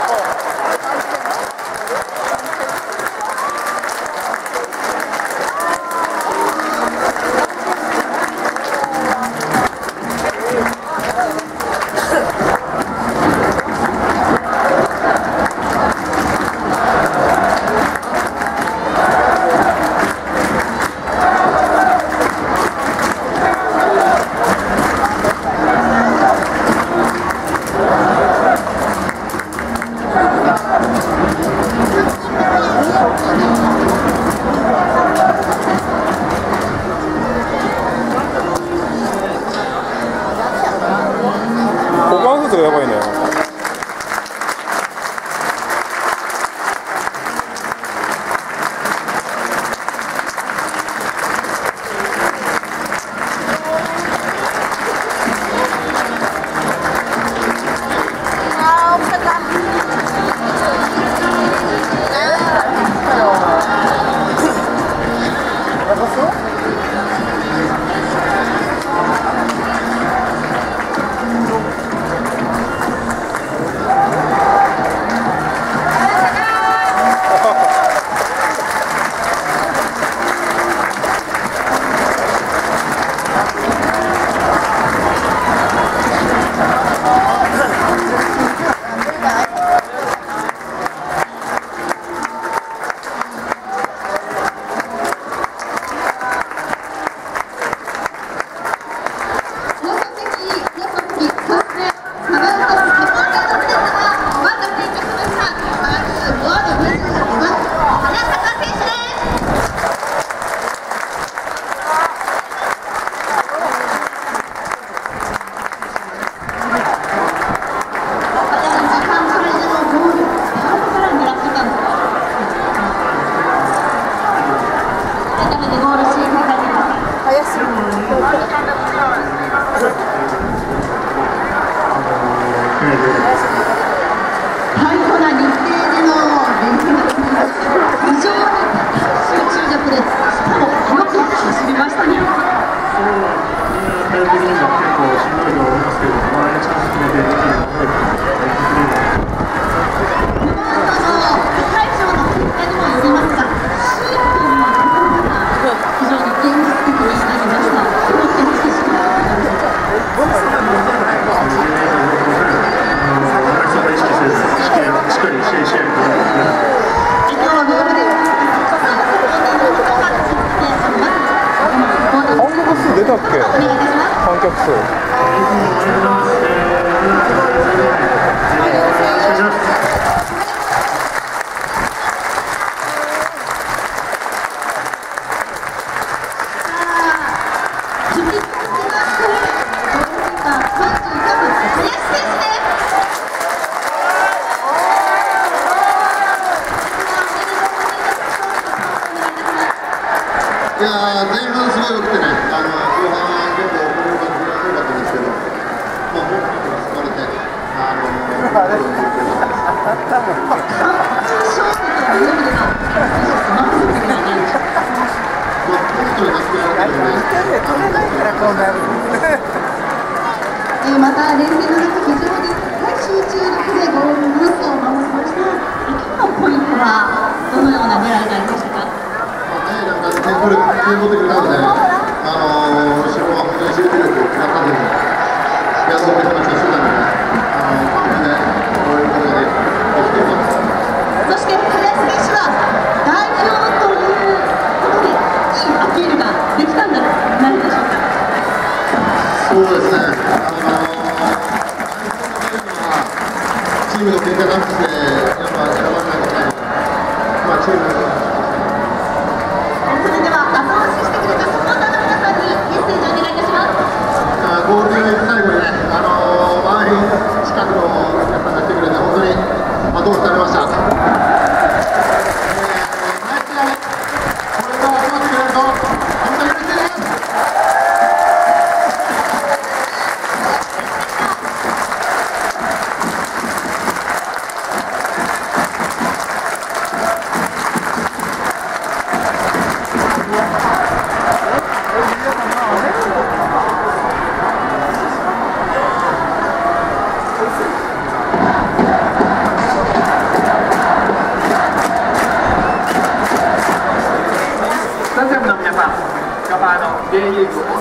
やばいね。出たっけ？観客数。 いやー、前半すごい良くてね、後半結構良かったんですけど、まあ、もう疲れて、 また連戦の中、非常に高い集中力でゴールポストを守りました。今日のポイントはどのような狙いがありましたか？ 点取ってくれたので、後ろは本当に集中力を使ったので、やろうという話をしてたので、完璧で終えることができています。 そして林選手は代表ということで、いいアピールができたんだとなるでしょうか。 そうですね、チームの結果がなくて、やっぱ選ばれなかったので、チームのそれでは後押ししてくれたサポーターの皆さんにメッセージをお願いいたします。 ゴールデンウィーク最後にね、周り近くの皆さんが来てくれて、本当に後押しされました。ナイス試合、これから集まってくれると、本当に嬉しいです。 現役を